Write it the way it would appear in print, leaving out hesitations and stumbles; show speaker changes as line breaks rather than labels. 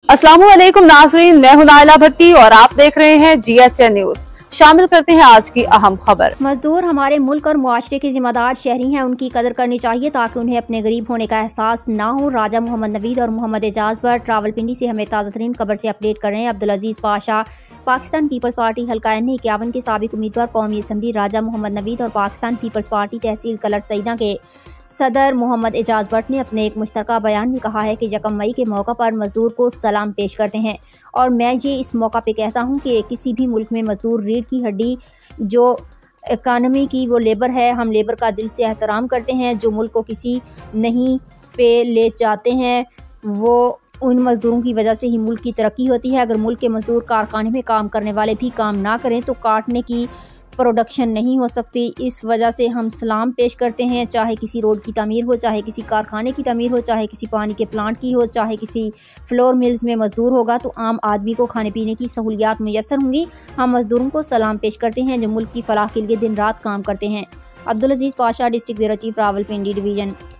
अस्सलामुअलैकुम नाज़रीन, मैं हूं नाइला भट्टी और आप देख रहे हैं GHN न्यूज। शामिल करते हैं आज की अहम खबर।
मजदूर हमारे मुल्क और मुआशरे के जिम्मेदार शहरी हैं, उनकी कदर करनी चाहिए ताकि उन्हें अपने गरीब होने का एहसास ना हो। राजा मोहम्मद नवीद और मोहम्मद एजाज भट्ट रावलपिंडी से हमें ताज़ा तरीन खबर से अपडेट कर रहे हैं। अब्दुल अजीज पाशा पाकिस्तान पीपल्स पार्टी हल्का N51 के साबिक उम्मीदवार कौमी असम्बली राजा मोहम्मद नवीद और पाकिस्तान पीपल्स पार्टी तहसील कलर सईदा के सदर मोहम्मद एजाज भट्ट ने अपने एक मुश्तरका बयान में कहा है कि 1 मई के मौका पर मजदूर को सलाम पेश करते हैं और मैं ये इस मौका पे कहता हूँ कि किसी भी मुल्क में मजदूर रीढ़ की हड्डी जो इकानमी की वो लेबर है। हम लेबर का दिल से एहतराम करते हैं। जो मुल्क को किसी नहीं पे ले जाते हैं वो उन मज़दूरों की वजह से ही मुल्क की तरक्की होती है। अगर मुल्क के मज़दूर कारखाने में काम करने वाले भी काम ना करें तो काटने की प्रोडक्शन नहीं हो सकती। इस वजह से हम सलाम पेश करते हैं, चाहे किसी रोड की तमीर हो, चाहे किसी कारखाने की तमीर हो, चाहे किसी पानी के प्लांट की हो, चाहे किसी फ्लोर मिल्स में मजदूर होगा तो आम आदमी को खाने पीने की सहूलियात मुयसर होंगी। हम मजदूरों को सलाम पेश करते हैं जो मुल्क की फलाह के लिए दिन रात काम करते हैं। Abdul Aziz Pasha, district bureau chief, Rawalpindi division.